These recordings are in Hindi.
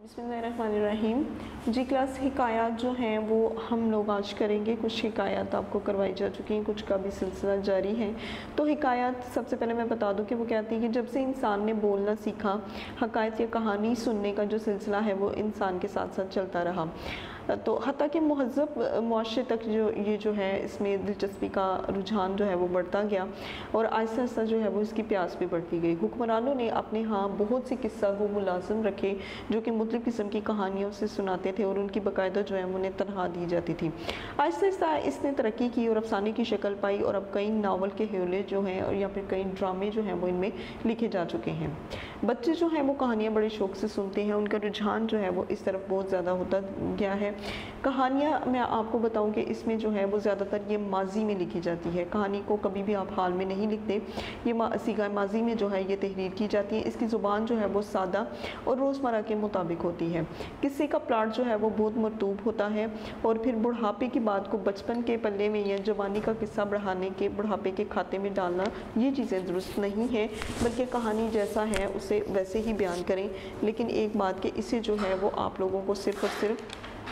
बिस्मिल्लाहिर्रहमानिर्रहीम। जी क्लास हिकायात जो हैं वो हम लोग आज करेंगे। कुछ हिकायात आपको करवाई जा चुकी हैं, कुछ का भी सिलसिला जारी है। तो हिकायात सबसे पहले मैं बता दूं कि वो कहती है कि जब से इंसान ने बोलना सीखा, हकायत या कहानी सुनने का जो सिलसिला है वो इंसान के साथ साथ चलता रहा। तो हत्ता कि महज़ब मुआशरे तक जो है इसमें दिलचस्पी का रुझान जो है वो बढ़ता गया और आहिस्ता आहिस्ता जो है वो इसकी प्यास भी बढ़ती गई। हुक्मरानों ने अपने यहाँ बहुत से किस्सा को मुलाज़म रखे जो कि मुख्तलिफ़ किस्म की कहानियों से सुनाते थे और उनकी बाकायदा जो है उन्हें तनख्वाह दी जाती थी। आहिस्ता आहिस्ता इसने तरक्की की और अफसाने की शक्ल पाई और अब कई नावल के हवाले जो हैं और या फिर कई ड्रामे जो हैं वो इनमें लिखे जा चुके हैं। बच्चे जो हैं वो कहानियाँ बड़े शौक़ से सुनते हैं, उनका रुझान जो है वो इस तरफ बहुत ज़्यादा होता गया है। कहानियाँ मैं आपको बताऊं कि इसमें जो है वो ज़्यादातर ये माजी में लिखी जाती है। कहानी को कभी भी आप हाल में नहीं लिखते, ये सीगा माजी में जो है ये तहरीर की जाती है। इसकी ज़ुबान जो है वो सादा और रोज़मर्रा के मुताबिक होती है। किस्से का प्लाट जो है वो बहुत मरतूब होता है और फिर बुढ़ापे की बात को बचपन के पल्ले में या जवानी का किस्सा बढ़ाने के बुढ़ापे के खाते में डालना, ये चीज़ें दुरुस्त नहीं है, बल्कि कहानी जैसा है उसे वैसे ही बयान करें। लेकिन एक बात कि इसे जो है वो आप लोगों को सिर्फ़ और सिर्फ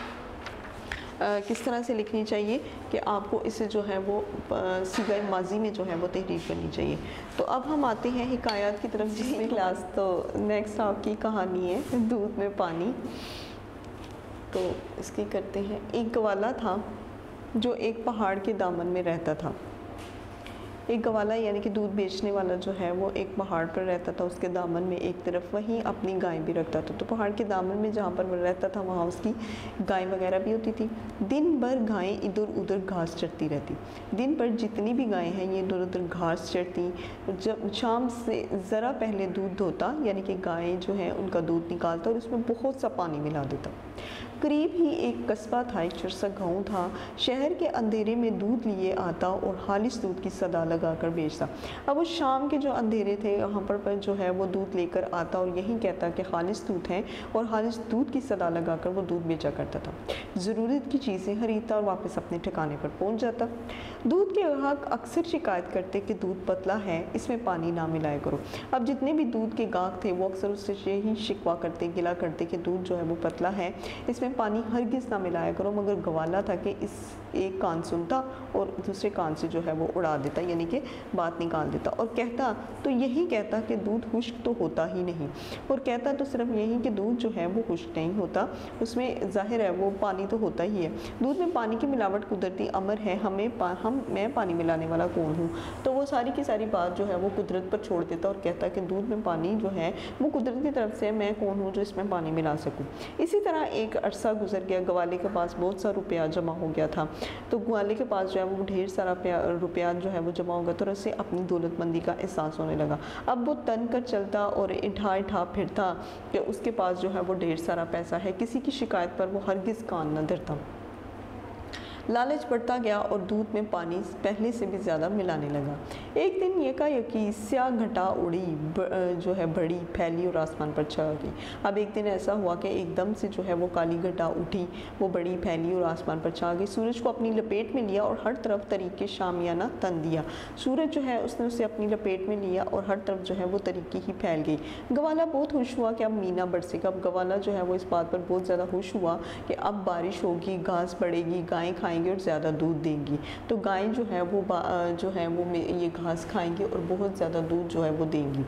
किस तरह से लिखनी चाहिए कि आपको इसे जो है वो सीगा माजी में जो है वो तहरीर करनी चाहिए। तो अब हम आते हैं हिकायत की तरफ जिसमें क्लास। तो नेक्स्ट आपकी कहानी है दूध में पानी। तो इसकी करते हैं। एक गवाला था जो एक पहाड़ के दामन में रहता था। एक गवाला यानी कि दूध बेचने वाला जो है वो एक पहाड़ पर रहता था, उसके दामन में एक तरफ वहीं अपनी गाय भी रखता था। तो पहाड़ के दामन में जहाँ पर वो रहता था वहाँ उसकी गाय वगैरह भी होती थी। दिन भर गायें इधर उधर घास चरती रहती। दिन भर जितनी भी गायें हैं ये इधर उधर घास चरती। जब शाम से ज़रा पहले दूध धोता यानी कि गायें जो हैं उनका दूध निकालता और उसमें बहुत सा पानी मिला देता। करीब ही एक कस्बा था, एक छोटा गाँव था। शहर के अंधेरे में दूध लिए आता और खालिस दूध की सदा लगाकर बेचता। अब वो शाम के जो अंधेरे थे वहाँ पर जो है वो दूध लेकर आता और यही कहता कि खालिस दूध है और खालिस दूध की सदा लगाकर वो दूध बेचा करता था। ज़रूरत की चीज़ें खरीदता और वापस अपने ठिकाने पर पहुँच जाता। दूध के ग्राहक अक्सर शिकायत करते कि दूध पतला है, इसमें पानी ना मिलाया करो। अब जितने भी दूध के गाहक थे वो अक्सर उससे यही शिकवा करते, गिला करते कि दूध जो है वो पतला है, इसमें पानी हरगिज़ ना मिलाया करो। मगर गवाला था कि इस एक कान सुनता और दूसरे कान से जो है वो उड़ा देता, यानी कि बात निकाल देता और कहता तो यही कहता कि दूध खुश्क तो होता ही नहीं, और कहता तो सिर्फ यही कि दूध जो है वो खुश्क नहीं होता, उसमें जाहिर है वो पानी तो होता ही है। दूध में पानी की मिलावट कुदरती अमर है, मैं पानी मिलाने वाला कौन हूँ। तो वो सारी की सारी बात जो है वो कुदरत पर छोड़ देता और कहता कि दूध में पानी जो है वो कुदरत की तरफ से, मैं कौन हूँ जो इसमें पानी मिला सकूँ। इसी तरह एक अरसा गुजर गया। गवाले के पास बहुत सा रुपया जमा हो गया था। तो गवाले के पास जो है वो ढेर सारा रुपया जो है वो जमा हो गया तो उसे अपनी दौलतमंदी का एहसास होने लगा। अब वो तन कर चलता और इठा फिरता कि उसके पास जो है वो ढेर सारा पैसा है। किसी की शिकायत पर वो हरगिज़ कान न धरता। लालच बढ़ता गया और दूध में पानी पहले से भी ज़्यादा मिलाने लगा। एक दिन यकायकी स्याह घटा उड़ी जो है बड़ी फैली और आसमान पर छा गई। अब एक दिन ऐसा हुआ कि एकदम से जो है वो काली घटा उठी, वो बड़ी फैली और आसमान पर छा गई। सूरज को अपनी लपेट में लिया और हर तरफ तरीके शामियाना तन दिया। सूरज जो है उसने उसे अपनी लपेट में लिया और हर तरफ जो है वो तरीके ही फैल गई। गवाला बहुत खुश हुआ कि अब मीना बरसेगा। अब गवाला जो है वो इस बात पर बहुत ज़्यादा खुश हुआ कि अब बारिश होगी, घास बढ़ेगी, गायें खाएंगी और ज़्यादा दूध देंगी। तो गायें जो है वो ये घास खाएंगी और बहुत ज़्यादा दूध जो है वो देंगी।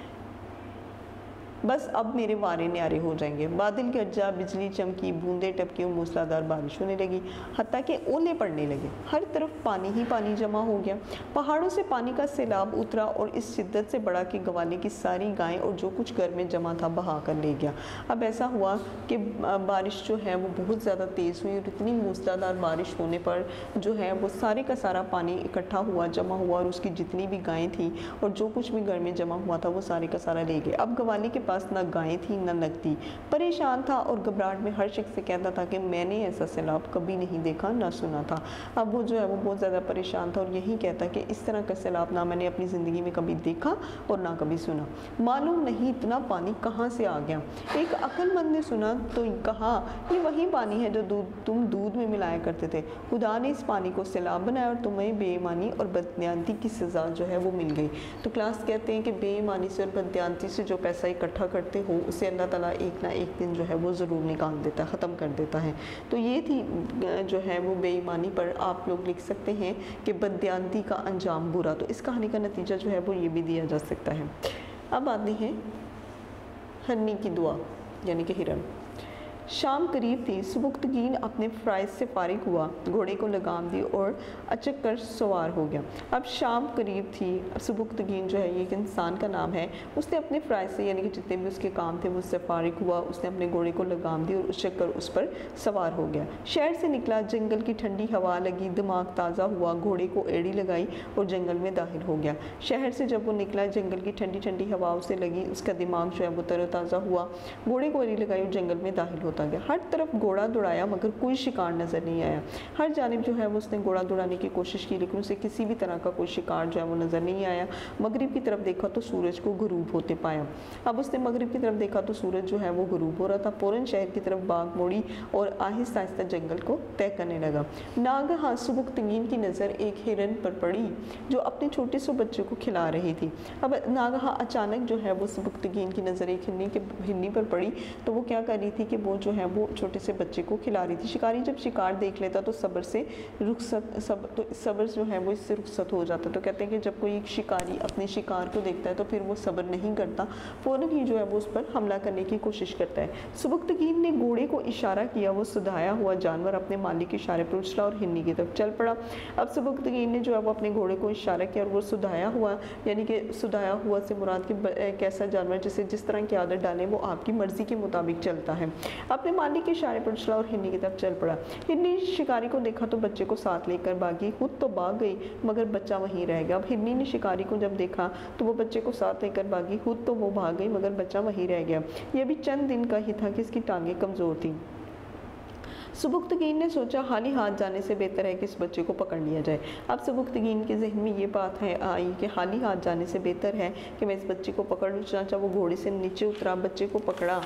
बस अब मेरे वारे न्यारे हो जाएंगे। बादल गरजा, बिजली चमकी, बूंदें टपकी और मूसलाधार बारिश होने लगी, हत्ता कि ओले पड़ने लगे। हर तरफ पानी ही पानी जमा हो गया। पहाड़ों से पानी का सैलाब उतरा और इस शिद्दत से बढ़ा कि गवाले की सारी गायें और जो कुछ घर में जमा था बहा कर ले गया। अब ऐसा हुआ कि बारिश जो है वो बहुत ज़्यादा तेज़ हुई और इतनी मूसलाधार बारिश होने पर जो है वो सारे का सारा पानी इकट्ठा हुआ, जमा हुआ और उसकी जितनी भी गायें थी और जो कुछ भी घर में जमा हुआ था वो सारे का सारा ले गए। अब गवाले के पास ना गायें थी ना नकदी। परेशान था और घबराहट में हर शख्स से कहता था कि मैंने ऐसा सैलाब कभी नहीं देखा ना सुना था। अब वो जो है वो बहुत ज़्यादा परेशान था और यही कहता कि इस तरह का सैलाब ना मैंने अपनी ज़िंदगी में कभी देखा और ना कभी सुना। मालूम नहीं इतना पानी कहाँ से आ गया। एक अक्लमंद ने सुना तो कहा ये वही पानी है जो तुम दूध में मिलाया करते थे। खुदा ने इस पानी को सैलाब बनाया और तुम्हें बेईमानी और बददयानती की सज़ा जो है वो मिल गई। तो क्लास कहते हैं कि बेईमानी से और बददयानती से जो पैसा इकट्ठा इकट्ठा करते हो उसे अल्लाह ताला एक ना एक दिन जो है वो ज़रूर निकाल देता है, ख़त्म कर देता है। तो ये थी जो है वो बेईमानी पर आप लोग लिख सकते हैं कि बददियानती का अंजाम बुरा। तो इस कहानी का नतीजा जो है वो ये भी दिया जा सकता है। अब आती है हन्नी की दुआ यानी कि हिरन। शाम करीब थी, सुबुक्तगीन अपने फ़राइज़ से फारिग हुआ, घोड़े को लगाम दी और अचक कर सवार हो गया। अब शाम करीब थी, सुबुक्तगीन जो है ये एक इंसान का नाम है, उसने अपने फ़राइज़ से यानी कि जितने भी उसके काम थे वो उससे फारिग हुआ, उसने अपने घोड़े को लगाम दी और उचक कर उस पर सवार हो गया। शहर से निकला, जंगल की ठंडी हवा लगी, दिमाग ताज़ा हुआ, घोड़े को एड़ी लगाई और जंगल में दाखिल हो गया। शहर से जब वो निकला, जंगल की ठंडी ठंडी हवा उसे लगी, उसका दिमाग जो है वो तरोताज़ा हुआ, घोड़े को एड़ी लगाई और जंगल में दाखिल होता गया। हर तरफ घोड़ा दौड़ाया मगर कोई शिकार नज़र नहीं आया। हर जानिब जो है वो उसने घोड़ा दौड़ाने की कोशिश की लेकिन उसे किसी भी तरह का कोई शिकार जो है वो नज़र नहीं आया। मगरिब की तरफ देखा तो सूरज को गुरूब होते पाया। अब उसने मगरिब की तरफ देखा तो सूरज जो है वो गुरूब हो रहा था। फ़ौरन शहर की तरफ बाग मोड़ी और आहिस्ता आहिस्ता जंगल को तय करने लगा। नागहां सुबुक्तगीन की नज़र एक हिरन पर पड़ी जो अपने छोटे से बच्चे को खिला रही थी। अब नागहां अचानक जो है वो सुबुक्तगीन की नज़र एक हिरनी पर पड़ी तो वो क्या कर रही थी कि वो जो है वो छोटे से बच्चे को खिला रही थी। शिकारी जब शिकार देख लेता तो सब्र जो है वो इससे रुखसत हो जाता। तो कहते हैं कि जब कोई एक शिकारी अपने शिकार को देखता है तो फिर वो सब्र नहीं करता, फ़ौरन ही जो है वो उस पर हमला करने की कोशिश करता है। सुबुक्तगीन ने घोड़े को इशारा किया, वो सुधाया हुआ जानवर अपने मालिक के इशारे पर उछला और हिरनी की तरफ चल पड़ा। अब सुबुक्तगीन ने जो है वो अपने घोड़े को इशारा किया और वो सुधाया हुआ यानी कि सुधाया हुआ से मुराद कि एक ऐसा जानवर जिसे जिस तरह की आदत डालें वो आपकी मर्ज़ी के मुताबिक चलता है। अपने मालिक के इशारे पर उछला और हिरनी की तरफ चल पड़ा। हिरनी शिकारी को देखा तो बच्चे को साथ लेकर भागी, खुद तो भाग गई मगर बच्चा वहीं रह गया। अब हिरनी ने शिकारी को जब देखा तो वो बच्चे को साथ लेकर भागी, खुद तो वो भाग गई मगर बच्चा वहीं रह गया। यह भी चंद दिन का ही था कि इसकी टांगें कमज़ोर थी। सुबुक्तगीन ने सोचा हाली हाथ जाने से बेहतर है कि इस बच्चे को पकड़ लिया जाए। अब सुबुक्तगीन के जहन में ये बात है आई कि हाली हाथ जाने से बेहतर है कि मैं इस बच्चे को पकड़ लूँ। चाचा वो घोड़े से नीचे उतरा, बच्चे को पकड़ा,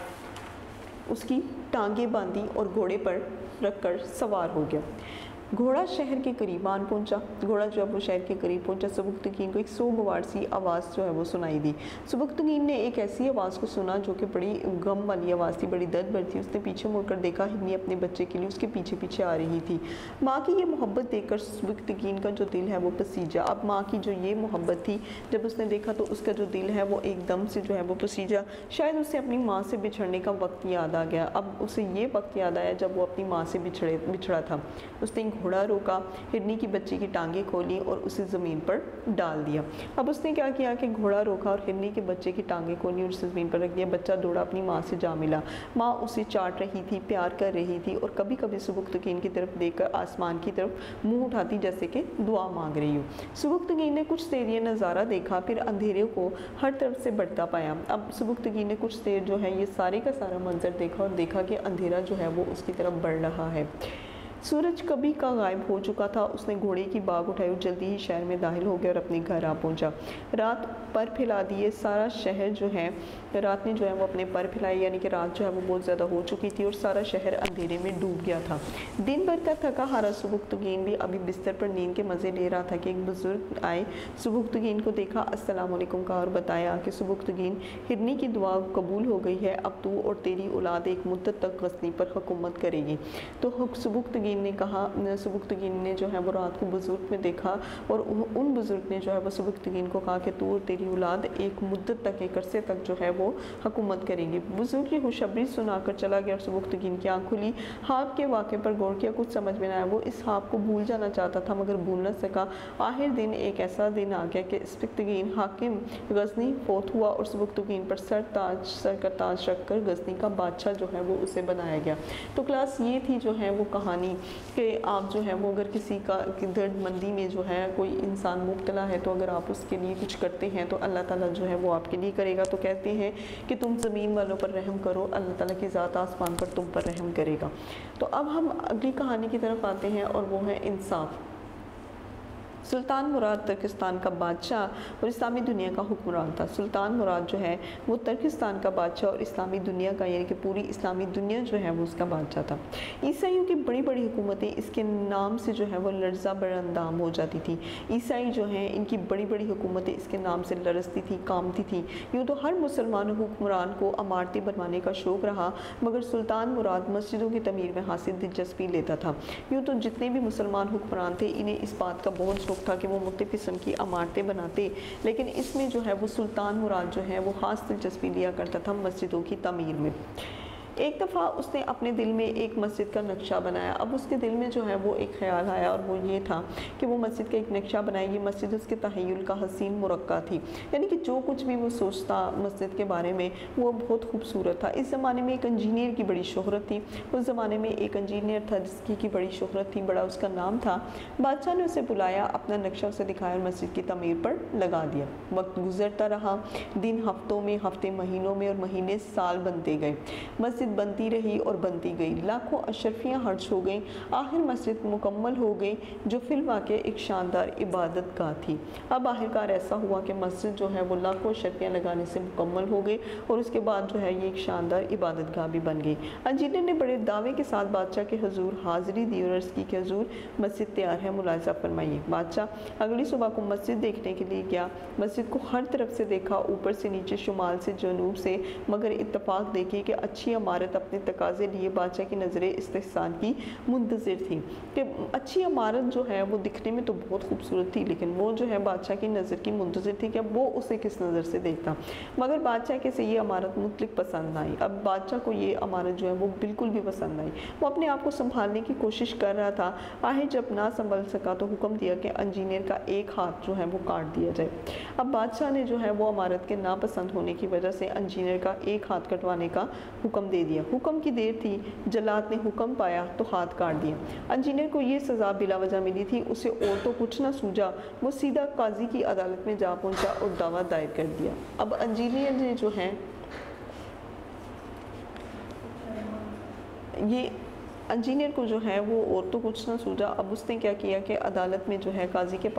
उसकी टांगें बांधी और घोड़े पर रखकर सवार हो गया। घोड़ा शहर के करीब आन पहुंचा। घोड़ा जो है वो शहर के करीब पहुंचा। सुबुक्तगीन को एक सोगवार सी आवाज़ जो है वो सुनाई दी। सुबुक्तगीन ने एक ऐसी आवाज़ को सुना जो कि बड़ी गम वाली आवाज़ थी, बड़ी दर्द भरी थी। उसने पीछे मुड़कर देखा, हिरनी अपने बच्चे के लिए उसके पीछे पीछे आ रही थी। माँ की ये मोहब्बत देखकर सुबुक्तगीन का जो दिल है वो पसीजा। अब माँ की जो ये मोहब्बत थी जब उसने देखा तो उसका जो दिल है वो एकदम से जो है वो पसीजा। शायद उसे अपनी माँ से बिछड़ने का वक्त याद आ गया। अब उसे ये वक्त याद आया जब वो अपनी माँ से बिछड़ा था। उसने घोड़ा रोका, हिरनी की बच्ची की टांगें खोली और उसे ज़मीन पर डाल दिया। अब उसने क्या किया कि घोड़ा रोका और हिरनी के बच्चे की टांगें खोली और उसे ज़मीन पर रख दिया। बच्चा दौड़ा अपनी माँ से जा मिला। माँ उसे चाट रही थी, प्यार कर रही थी और कभी कभी सुबुक्तगीन की तरफ देखकर आसमान की तरफ मुँह उठाती जैसे कि दुआ मांग रही हो। सुबुक्तगीन ने कुछ देर ये नज़ारा देखा, फिर अंधेरे को हर तरफ से बढ़ता पाया। अब सुबुक्तगीन ने कुछ देर जो है ये सारे का सारा मंजर देखा और देखा कि अंधेरा जो है वो उसकी तरफ बढ़ रहा है। सूरज कभी का गायब हो चुका था। उसने घोड़े की बाग उठाई और जल्दी ही शहर में दाखिल हो गया और अपने घर आ पहुंचा। रात पर फैला दिए, सारा शहर जो है रात ने जो है वो अपने पर फैलाए यानी कि रात जो है वो बहुत ज़्यादा हो चुकी थी और सारा शहर अंधेरे में डूब गया था। दिन भर का थका हारा सुबुक्तगीन भी अभी बिस्तर पर नींद के मज़े ले रहा था कि एक बुज़ुर्ग आए, सुबुक्तगीन को देखा, अस्सलाम वालेकुम कहा और बताया कि सुबुक्तगीन, हिरनी की दुआ कबूल हो गई है, अब तू और तेरी औलाद एक मुद्दत तक गज़नी पर हुकूमत करेगी। तो सुबुक्तगीन ने कहा, सुबुक्तगीन ने जो है वो रात को बुजुर्ग में देखा और उन बुजुर्ग ने जो है वो सुबुक्तगीन को कहा कि तू और तेरी औलाद एक मुद्दत तक, एक अरसे तक जो है वो हुकूमत करेंगे। बुजुर्ग की खुशखबरी सुनाकर चला गया और सुबुक्तगीन की आँख खुली। हाब के वाक़े पर गौर किया, कुछ समझ में आया। वो इस हाब को भूल जाना चाहता था मगर भूल न सका। आखिर दिन एक ऐसा दिन आ गया कि सुबुक्तगीन हाकिम गज़नी फोत हुआ और सुबुक्तगीन पर सर का ताज रखकर गज़नी का बादशाह जो है वो उसे बनाया गया। तो क्लास ये थी जो है वो कहानी कि आप जो है वो अगर किसी का दर्दमंदी में जो है कोई इंसान मुब्तला है तो अगर आप उसके लिए कुछ करते हैं तो अल्लाह ताला जो है वो आपके लिए करेगा। तो कहते हैं कि तुम ज़मीन वालों पर रहम करो, अल्लाह ताला की ज़ात आसमान पर तुम पर रहम करेगा। तो अब हम अगली कहानी की तरफ आते हैं और वो है इंसाफ। सुल्तान मुराद तुर्किस्तान का बादशाह और इस्लामी दुनिया का हुक्मरान था। सुल्तान मुराद जो है वो तुर्किस्तान का बादशाह और इस्लामी दुनिया का, यानी कि पूरी इस्लामी दुनिया जो है वो उसका बादशाह था। ईसाइयों की बड़ी बड़ी हुकूमतें इसके नाम से जो है वो लर्जा बरअंदाम हो जाती थी। ईसाई जो हैं इनकी बड़ी बड़ी हुकूमतें इसके नाम से लरजती थी, कामती थी। यूँ तो हर मुसलमान हुक्मरान को इमारतें बनवाने का शौक़ रहा, मगर सुल्तान मुराद मस्जिदों की तमीर में हासिल दिलचस्पी लेता था। यूँ तो जितने भी मुसलमान हुक्मरान थे इन्हें इस बात का बहुत शौक़ था कि वो मुख्तलिफ़ किस्म की इमारतें बनाते, लेकिन इसमें जो है वो सुल्तान मुराद जो है वो ख़ास दिलचस्पी लिया करता था मस्जिदों की तमीर में। एक दफ़ा उसने अपने दिल में एक मस्जिद का नक्शा बनाया। अब उसके दिल में जो है वो एक ख्याल आया और वो ये था कि वो मस्जिद का एक नक्शा बनाएगी। मस्जिद उसके तहय्युल का हसीन मुरक्का थी, यानी कि जो कुछ भी वो सोचता मस्जिद के बारे में वो बहुत खूबसूरत था। इस ज़माने में एक इंजीनियर की बड़ी शोहरत थी। उस ज़माने में एक इंजीनियर था जिसकी बड़ी शोहरत थी, बड़ा उसका नाम था। बादशाह ने उसे बुलाया, अपना नक्शा उसे दिखाया और मस्जिद की तमीर पर लगा दिया। वक्त गुजरता रहा, दिन हफ्तों में, हफ्ते महीनों में और महीने साल बनते गए। मस्जिद बनती रही और बनती गई। लाखों अशरफियाँ खर्च हो गई। आखिर मस्जिद मुकम्मल हो गई, जो फिलवाक़े एक शानदार इबादत गाह थी। अब आखिरकार ऐसा हुआ कि मस्जिद जो है वो लाखों अशरफियाँ लगाने से मुकम्मल हो गई और उसके बाद जो है ये एक शानदार इबादत गाह भी बन गई। इंजीनियर ने बड़े दावे के साथ बादशाह के हुजूर हाज़िरी दी और अर्ज़ की कि हुजूर मस्जिद तैयार है, मुलाज़ा फरमाइए। बादशाह अगली सुबह को मस्जिद देखने के लिए गया। मस्जिद को हर तरफ से देखा, ऊपर से नीचे, शुमाल से जनूब से, मगर इत्तफाक देखिए कि अच्छी इमारत अपने तकाजे लिए बादशाह की नज़रें इस्तेहसान की मुंतज़िर थी कि अच्छी इमारत जो है वो दिखने में तो बहुत खूबसूरत थी, लेकिन वो जो है बादशाह की नज़र की मुंतज़िर थी कि अब वो उसे किस नज़र से देखता। मगर बादशाह के से ये इमारत मुतलिक पसंद आई। अब बादशाह को ये इमारत जो है वो बिल्कुल भी पसंद आई। वो अपने आप को संभालने की कोशिश कर रहा था। आखिर जब ना संभल सका तो हुक्म दिया कि इंजीनियर का एक हाथ जो है वो काट दिया जाए। अब बादशाह ने जो है वो इमारत के नापसंद होने की वजह से इंजीनियर का एक हाथ कटवाने का हुक्म दे दिया। हुक्म की देर थी, जल्लाद ने हुक्म पाया तो हाथ काट दिया। इंजीनियर को ये सज़ा बिला वजह मिली थी। उसे और तो कुछ ना सूझा, वो सीधा काजी की अदालत में जा पहुंचा और दावा दायर कर दिया। अब इंजीनियर ने जो है ये इंजीनियर को जो है वो और तो कुछ ना सूझा। अब उसने क्या किया कि अदालत में जो है काजी के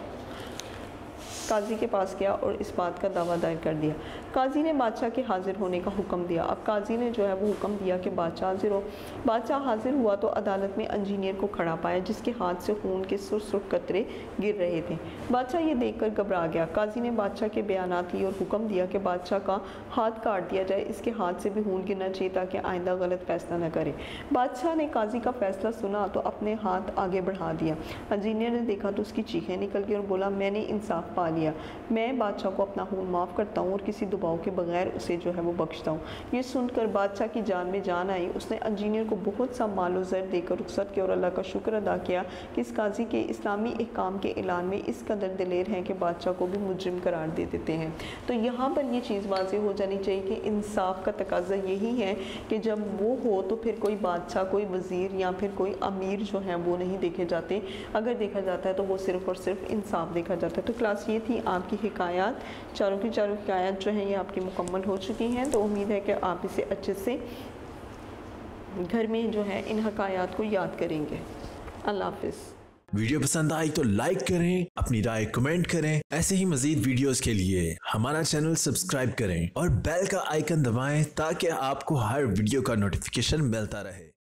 पास गया और इस बात का दावा दायर कर दिया। काजी ने बादशाह के हाजिर होने का हुक्म दिया। अब काजी ने जो है वो हुक्म दिया कि बादशाह हाजिर हो। बादशाह हाजिर हुआ तो अदालत में इंजीनियर को खड़ा पाया, जिसके हाथ से खून के सुरख कतरे गिर रहे थे। बादशाह ये देखकर घबरा गया। काजी ने बादशाह के बयानात लिए और हुक्म दिया कि बादशाह का हाथ काट दिया जाए। इसके हाथ से भी खून गिरना चाहिए ताकि आइंदा गलत फैसला न करे। बादशाह ने काजी का फैसला सुना तो अपने हाथ आगे बढ़ा दिया। इंजीनियर ने देखा तो उसकी चीखें निकल गई और बोला, मैंने इंसाफ पा लिया, मैं बादशाह को अपना खून माफ़ करता हूँ और किसी दबाव के बगैर उसे जो है वो बख्शता हूँ। ये सुनकर बादशाह की जान में जान आई। उसने इंजीनियर को बहुत सा मालो ज़र देकर रुखसत किया और अल्लाह का शुक्र अदा किया कि इस काजी के इस्लामी अहकाम के ऐलान में इस कदर दिलेर हैं कि बादशाह को भी मुजरिम करार दे देते हैं। तो यहाँ पर ये चीज़ वाज़ेह हो जानी चाहिए कि इंसाफ का तकाज़ा यही है कि जब वो हो तो फिर कोई बादशाह, कोई वज़ीर या फिर कोई अमीर जो है वो नहीं देखे जाते। अगर देखा जाता है तो वो सिर्फ़ और सिर्फ इंसाफ देखा जाता है। तो क्लास ये थी आपकी हिकायात, चारों की चारों हिकायात जो हैं ये आपकी मुकम्मल हो चुकी हैं। तो उम्मीद है कि आप इसे अच्छे से घर में जो है इन हिकायात को याद करेंगे। अल्लाह हाफ़िज़। वीडियो पसंद आई तो लाइक करें, अपनी राय कमेंट करें। ऐसे ही मजीद वीडियोस के लिए हमारा चैनल सब्सक्राइब करें और बेल का आइकन दबाएं ताकि आपको हर वीडियो का नोटिफिकेशन मिलता रहे।